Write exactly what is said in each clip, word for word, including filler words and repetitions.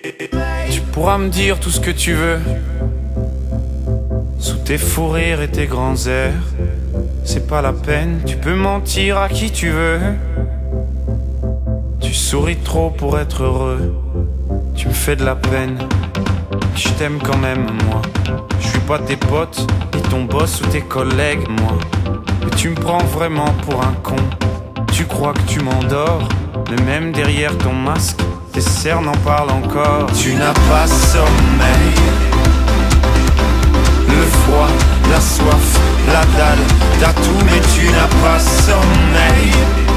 Tu pourras me dire tout ce que tu veux, sous tes fous rires et tes grands airs. C'est pas la peine, tu peux mentir à qui tu veux. Tu souris trop pour être heureux, tu me fais de la peine. Je t'aime quand même moi, je suis pas tes potes, ni ton boss ou tes collègues moi. Mais tu me prends vraiment pour un con. Tu crois que tu m'endors, mais même derrière ton masque, tes cernes en parlent encore. Tu n'as pas sommeil. Le froid, la soif, la dalle, t'as tout mais tu n'as pas sommeil.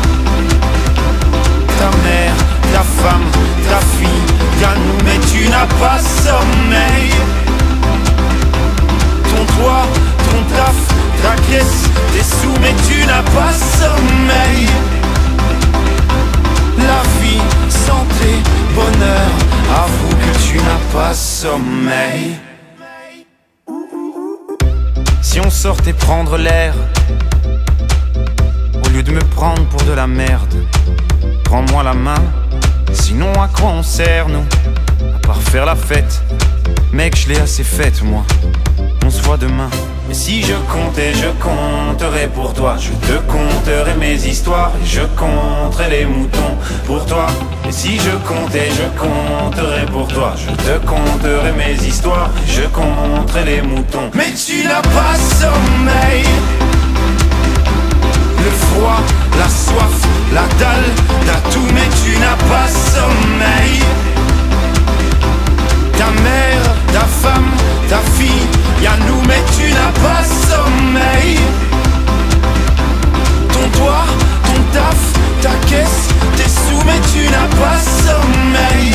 Ta mère, ta femme, ta fille, t'as nous mais tu n'as pas sommeil. Ton toit, ton taf, ta caisse, tes sous mais tu n'as pas sommeil. La vie, santé, bonheur, avoue que tu n'as pas sommeil. Si on sortait prendre l'air, au lieu de me prendre pour de la merde, prends-moi la main, sinon à quoi on sert nous? À part faire la fête, mec je l'ai assez faite moi. On se voit demain. Mais si je comptais, je compterais pour toi. Je te conterais mes histoires et je compterais les moutons pour toi. Et si je comptais, je compterais pour toi. Je te conterais mes histoires et je compterais les moutons. Mais tu n'as pas sommeil. Le froid, la soif, la dalle, t'as tout mais tu n'as pas sommeil. Ta mère, ta femme, ta fille, y'a nous mais tu n'as pas sommeil. Ton toit, ton taf, ta caisse, tes sous mais tu n'as pas sommeil.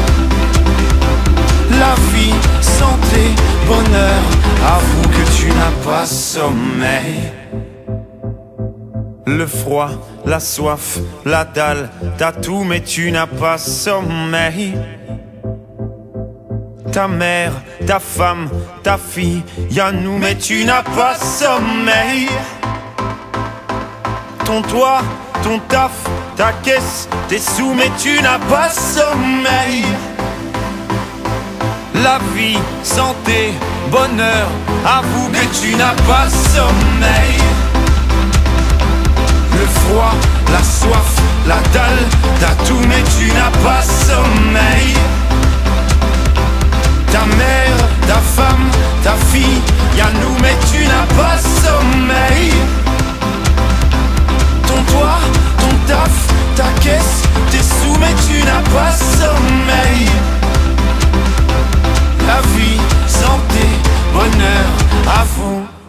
La vie, santé, bonheur, avoue que tu n'as pas sommeil. Le froid, la soif, la dalle, t'as tout mais tu n'as pas sommeil. Ta mère, ta femme, ta fille, y'a nous mais tu n'as pas sommeil. Ton toit, ton taf, ta caisse, tes sous mais tu n'as pas sommeil. La vie, santé, bonheur, avoue que tu n'as pas sommeil. Le froid, la soif, la dalle, t'as tout mais tu n'as pas sommeil. Ta mère, ta femme, ta fille, y'a nous mais tu n'as pas sommeil. Ton toit, ton taf, ta caisse, tes sous mais tu n'as pas sommeil. La vie, santé, bonheur, avoue